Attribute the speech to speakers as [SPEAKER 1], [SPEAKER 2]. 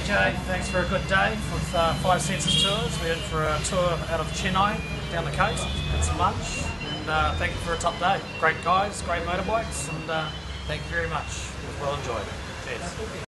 [SPEAKER 1] DJ, thanks for a good day with 5 Senses Tours. We're in for a tour out of Chennai, down the coast, had some lunch, and thank you for a top day. Great guys, great motorbikes, and thank you very much. It was well enjoyed. Cheers.